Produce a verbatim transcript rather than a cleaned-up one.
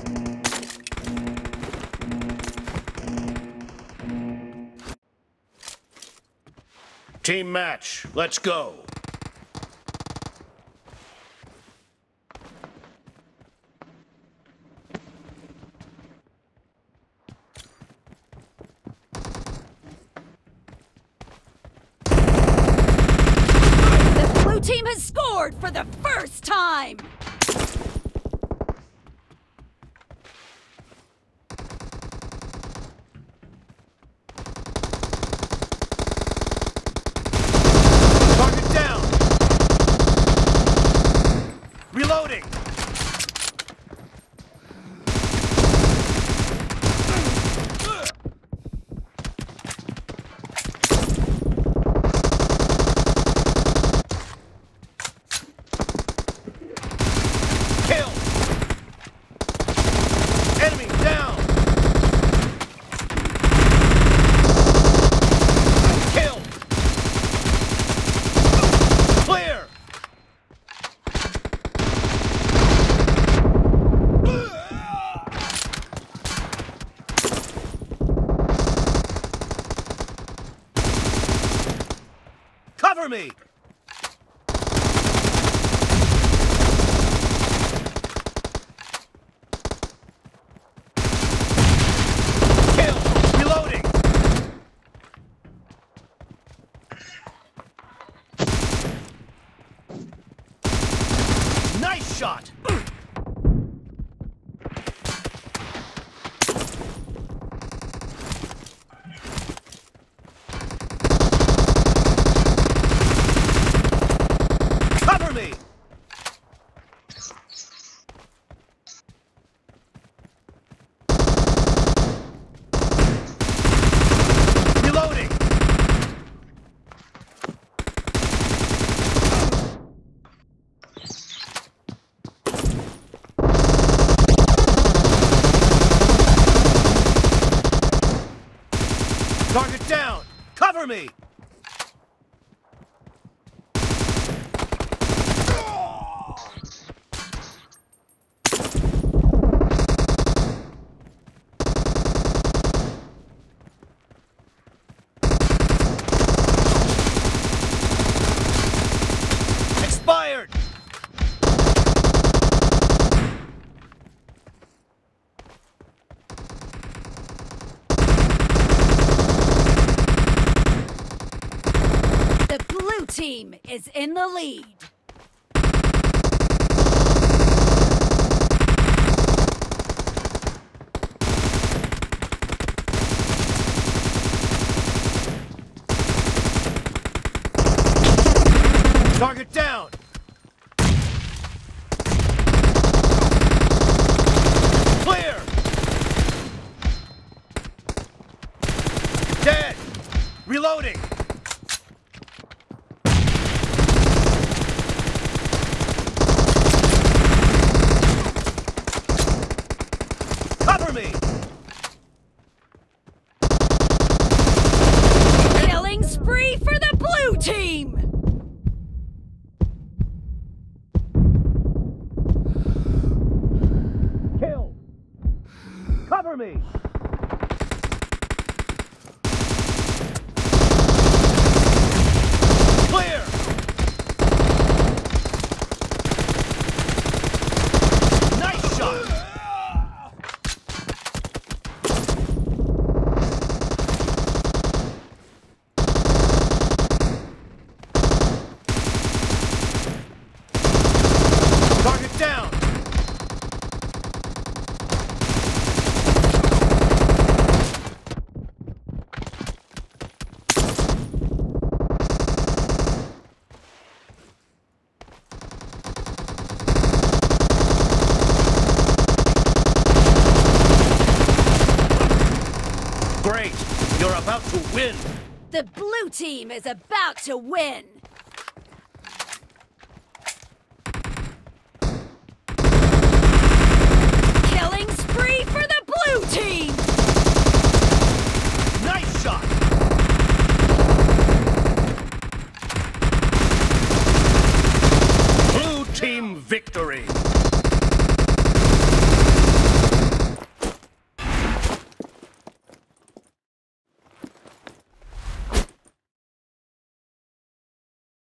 Team match, let's go. The blue team has scored for the first time! Reloading! Kill! Enemy down! Kill! Clear! Cover me! Kill! Reloading! Nice shot! Cover me! Reloading! Target down! Cover me! Expired! The blue team is in the lead. Target down! Clear! Dead! Reloading! Cover me! Killing spree for the blue team! Kill! Cover me! Clear! Nice shot! Target down! Great! You're about to win! The blue team is about to win! Killing spree for the blue team! Nice shot! Blue team victory!